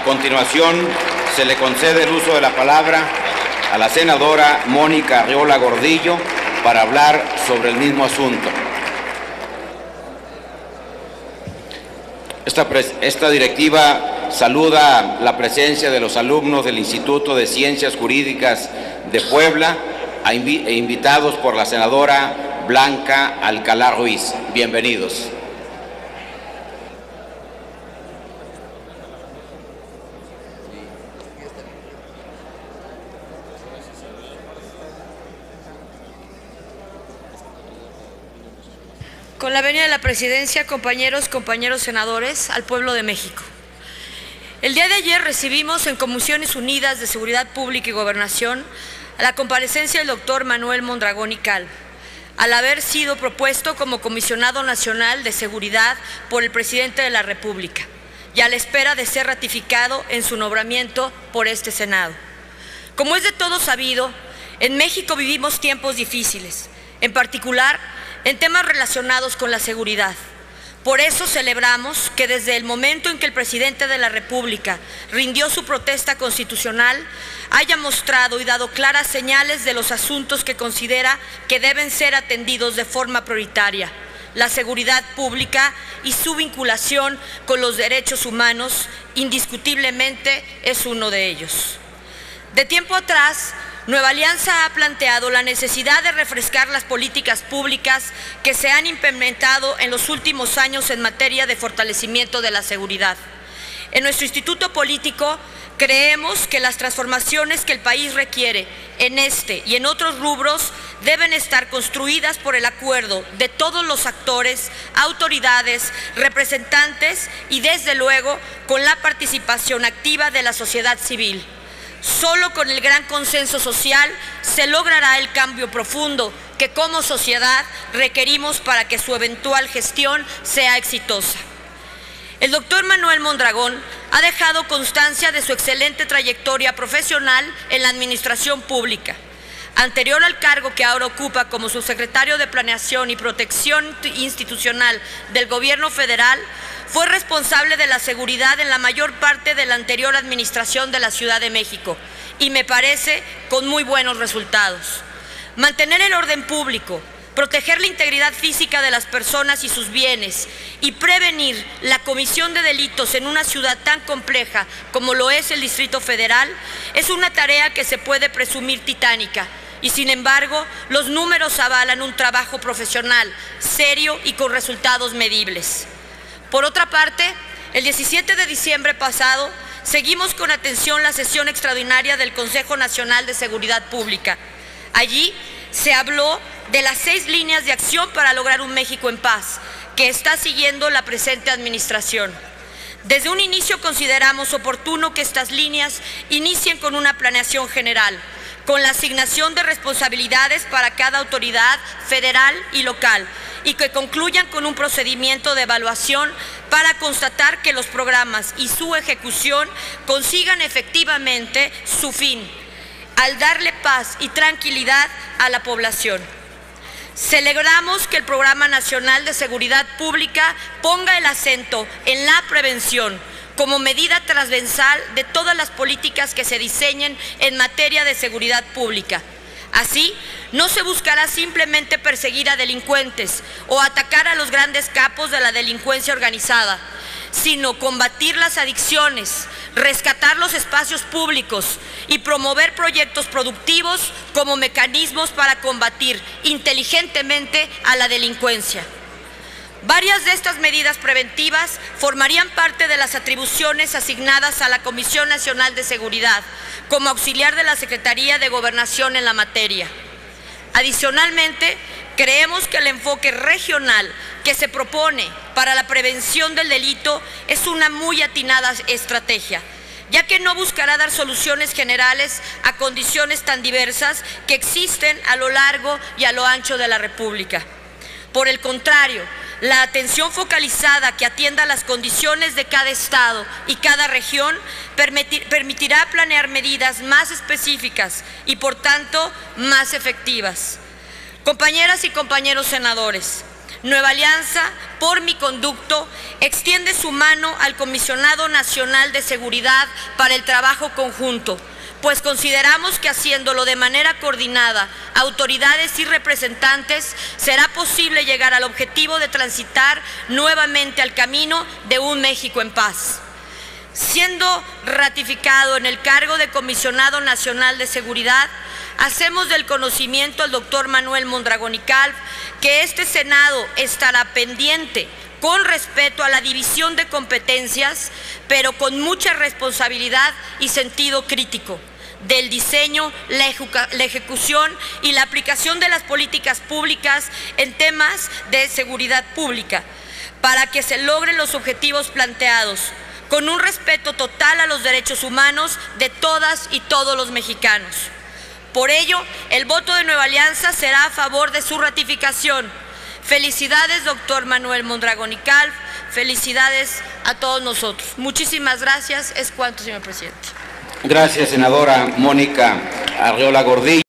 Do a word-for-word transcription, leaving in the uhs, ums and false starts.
A continuación, se le concede el uso de la palabra a la senadora Mónica Arriola Gordillo para hablar sobre el mismo asunto. Esta, esta directiva saluda la presencia de los alumnos del Instituto de Ciencias Jurídicas de Puebla e invitados por la senadora Blanca Alcalá Ruiz. Bienvenidos. Con la venia de la Presidencia, compañeros, compañeros senadores, al pueblo de México. El día de ayer recibimos en Comisiones Unidas de Seguridad Pública y Gobernación a la comparecencia del doctor Manuel Mondragón y Calvo, al haber sido propuesto como Comisionado Nacional de Seguridad por el Presidente de la República y a la espera de ser ratificado en su nombramiento por este Senado. Como es de todo sabido, en México vivimos tiempos difíciles, en particular en temas relacionados con la seguridad. Por eso celebramos que desde el momento en que el Presidente de la República rindió su protesta constitucional, haya mostrado y dado claras señales de los asuntos que considera que deben ser atendidos de forma prioritaria: la seguridad pública y su vinculación con los derechos humanos, indiscutiblemente es uno de ellos. De tiempo atrás, Nueva Alianza ha planteado la necesidad de refrescar las políticas públicas que se han implementado en los últimos años en materia de fortalecimiento de la seguridad. En nuestro instituto político creemos que las transformaciones que el país requiere en este y en otros rubros deben estar construidas por el acuerdo de todos los actores, autoridades, representantes y, desde luego, con la participación activa de la sociedad civil. Solo con el gran consenso social se logrará el cambio profundo que como sociedad requerimos para que su eventual gestión sea exitosa. El doctor Manuel Mondragón ha dejado constancia de su excelente trayectoria profesional en la administración pública. Anterior al cargo que ahora ocupa como subsecretario de Planeación y Protección Institucional del Gobierno Federal, fue responsable de la seguridad en la mayor parte de la anterior administración de la Ciudad de México y me parece con muy buenos resultados. Mantener el orden público, proteger la integridad física de las personas y sus bienes y prevenir la comisión de delitos en una ciudad tan compleja como lo es el Distrito Federal es una tarea que se puede presumir titánica. Y sin embargo, los números avalan un trabajo profesional, serio y con resultados medibles. Por otra parte, el diecisiete de diciembre pasado, seguimos con atención la sesión extraordinaria del Consejo Nacional de Seguridad Pública. Allí se habló de las seis líneas de acción para lograr un México en paz, que está siguiendo la presente administración. Desde un inicio consideramos oportuno que estas líneas inicien con una planeación general, con la asignación de responsabilidades para cada autoridad federal y local, y que concluyan con un procedimiento de evaluación para constatar que los programas y su ejecución consigan efectivamente su fin, al darle paz y tranquilidad a la población. Celebramos que el Programa Nacional de Seguridad Pública ponga el acento en la prevención como medida transversal de todas las políticas que se diseñen en materia de seguridad pública. Así, no se buscará simplemente perseguir a delincuentes o atacar a los grandes capos de la delincuencia organizada, sino combatir las adicciones, rescatar los espacios públicos y promover proyectos productivos como mecanismos para combatir inteligentemente a la delincuencia. Varias de estas medidas preventivas formarían parte de las atribuciones asignadas a la Comisión Nacional de Seguridad como auxiliar de la Secretaría de Gobernación en la materia. Adicionalmente, creemos que el enfoque regional que se propone para la prevención del delito es una muy atinada estrategia, ya que no buscará dar soluciones generales a condiciones tan diversas que existen a lo largo y a lo ancho de la República. Por el contrario, la atención focalizada que atienda las condiciones de cada estado y cada región permitir, permitirá planear medidas más específicas y, por tanto, más efectivas. Compañeras y compañeros senadores, Nueva Alianza, por mi conducto, extiende su mano al Comisionado Nacional de Seguridad para el trabajo conjunto, pues consideramos que haciéndolo de manera coordinada, autoridades y representantes, será posible llegar al objetivo de transitar nuevamente al camino de un México en paz. Siendo ratificado en el cargo de Comisionado Nacional de Seguridad, hacemos del conocimiento al doctor Manuel Mondragón y Calv que este Senado estará pendiente con respeto a la división de competencias, pero con mucha responsabilidad y sentido crítico del diseño, la, la ejecución y la aplicación de las políticas públicas en temas de seguridad pública, para que se logren los objetivos planteados, con un respeto total a los derechos humanos de todas y todos los mexicanos. Por ello, el voto de Nueva Alianza será a favor de su ratificación. Felicidades, doctor Manuel Mondragón y Calv. Felicidades a todos nosotros. Muchísimas gracias. Es cuanto, señor presidente. Gracias, senadora Mónica Arriola Gordillo.